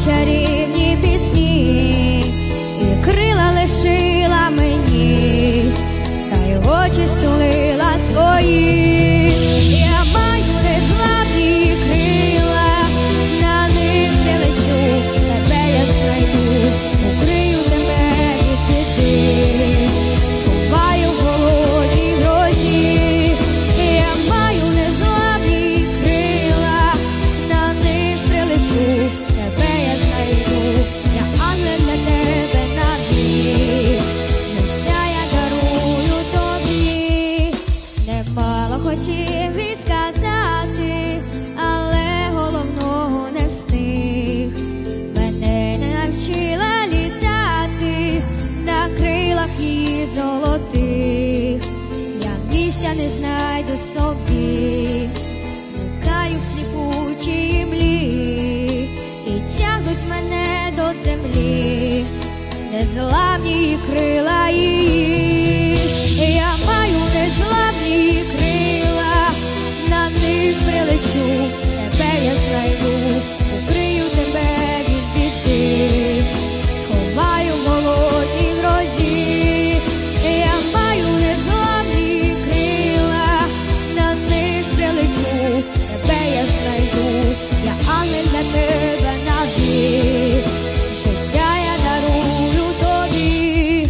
чарівні пісні, і крила лишила мені, та й очі стулила свої. Я маю незламні крила, на них прилечу, тебе я знайду, укрию тебе від біди, сховаю в голодній грозі. Я маю незламні крила, на них прилечу, тебе я знайду, я ангел для тебе навік, життя я дарую тобі. Немало хотів і сказати, але головного не встиг. Мене не навчила літати на крилах її золотих. Я місця не знайду собі, блукаю в сліпучій млі, і тягнуть мене до землі незламні крила її. Я маю незламні крила, на них прилечу, тебе я знайду, укрию тебе від біди, сховаю в голодній грозі. Я маю незламні крила, на них прилечу, тебе я знайду, я ангел для тебе навік, життя я дарую тобі.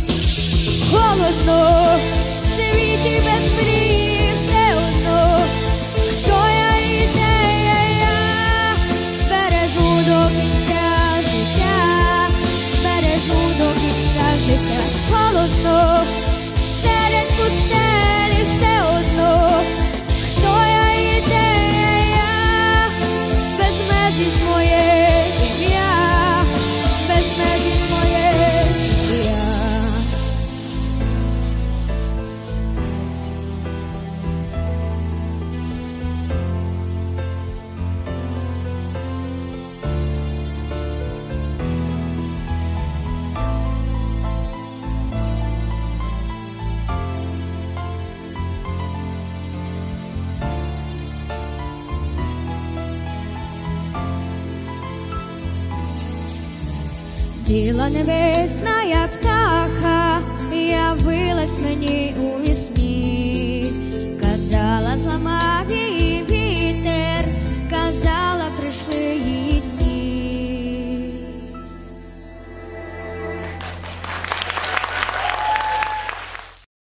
Холодно в світі без мрії, все одно, хто я і де я, збережу до кінця життя, збережу до кінця життя. Холодно серед пустелі, все одно, хто я і де я, безмежність моє ім'я, безмежність моє ім'я. Біла небесна птаха явилась мені у вісні.